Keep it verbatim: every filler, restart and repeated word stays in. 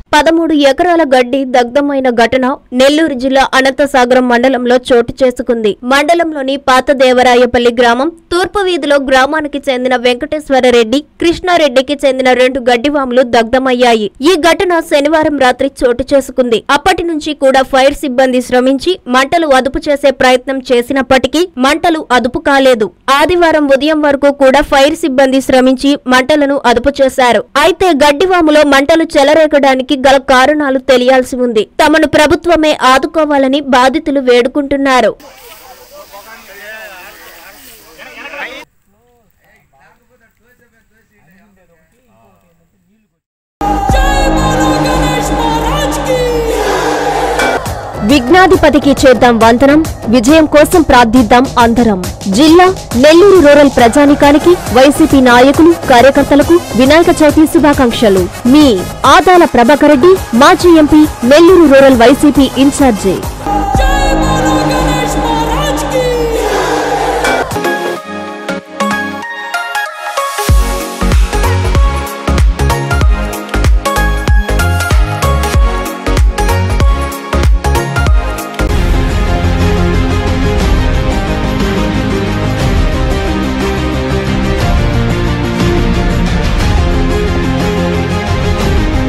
పదమూడు ఎకరాల గడ్డి దగ్ధమైన ఘటన నెల్లూరు జిల్లా అనంతసాగరం మండలంలో చోటు చేసుకుంది. మండలంలోని పాత దేవరాయపల్లి గ్రామం తూర్పు వీధిలో గ్రామానికి చెందిన వెంకటేశ్వరరెడ్డి, కృష్ణారెడ్డికి చెందిన రెండు గడ్డివాములు దగ్ధమయ్యాయి. ఈ ఘటన శనివారం రాత్రి చోటు చేసుకుంది. అప్పటి నుంచి కూడా ఫైర్ సిబ్బంది శ్రమించి మంటలు అదుపు చేసే ప్రయత్నం చేసినప్పటికీ మంటలు అదుపు కాలేదు. ఆదివారం ఉదయం వరకు కూడా ఫైర్ సిబ్బంది శ్రమించి మంటలను అదుపు చేశారు. అయితే గడ్డివాములో మంటలు చెలరేగడానికి గల కారణాలు తెలియాల్సి ఉంది. తమను ప్రభుత్వమే ఆదుకోవాలని బాధితులు వేడుకుంటున్నారు. విఘ్నాధిపతికి చేద్దాం వందనం, విజయం కోసం ప్రార్థిద్దాం అందరం. జిల్లా నెల్లూరు రూరల్ ప్రజానికానికి, వైసీపీ నాయకులు, కార్యకర్తలకు వినాయక చవితి శుభాకాంక్షలు. మీ ఆదాల ప్రభాకర్ రెడ్డి, మాజీ MP, Nellore rural YCP incharge.